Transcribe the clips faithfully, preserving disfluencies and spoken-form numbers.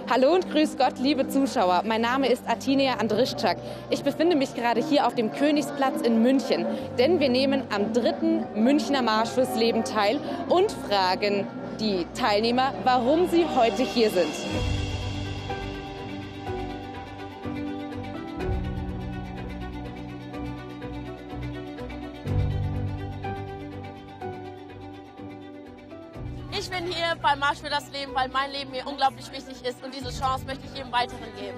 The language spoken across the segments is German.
Hallo und grüß Gott, liebe Zuschauer. Mein Name ist Atinea Andrischczak. Ich befinde mich gerade hier auf dem Königsplatz in München, denn wir nehmen am dritten Münchner Marsch fürs Leben teil und fragen die Teilnehmer, warum sie heute hier sind. Ich bin hier beim Marsch für das Leben, weil mein Leben mir unglaublich wichtig ist und diese Chance möchte ich jedem Weiteren geben.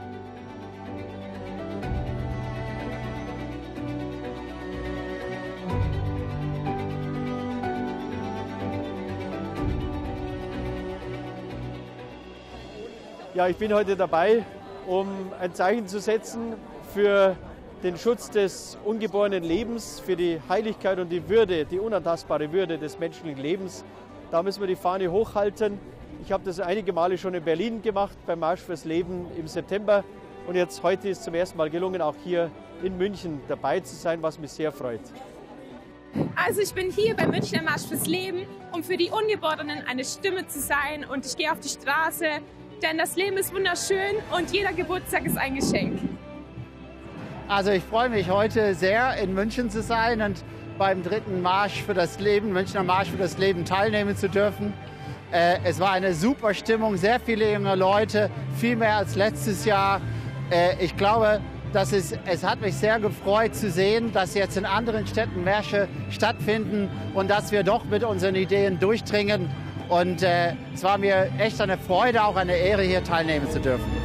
Ja, ich bin heute dabei, um ein Zeichen zu setzen für den Schutz des ungeborenen Lebens, für die Heiligkeit und die Würde, die unantastbare Würde des menschlichen Lebens. Da müssen wir die Fahne hochhalten. Ich habe das einige Male schon in Berlin gemacht, beim Marsch fürs Leben im September. Und jetzt heute ist zum ersten Mal gelungen, auch hier in München dabei zu sein, was mich sehr freut. Also ich bin hier beim Münchner Marsch fürs Leben, um für die Ungeborenen eine Stimme zu sein. Und ich gehe auf die Straße, denn das Leben ist wunderschön und jeder Geburtstag ist ein Geschenk. Also ich freue mich heute sehr, in München zu sein und beim dritten Marsch für das Leben, Münchner Marsch für das Leben teilnehmen zu dürfen. Äh, es war eine super Stimmung, sehr viele junge Leute, viel mehr als letztes Jahr. Äh, ich glaube, dass es, es hat mich sehr gefreut zu sehen, dass jetzt in anderen Städten Märsche stattfinden und dass wir doch mit unseren Ideen durchdringen. Und äh, es war mir echt eine Freude, auch eine Ehre, hier teilnehmen zu dürfen.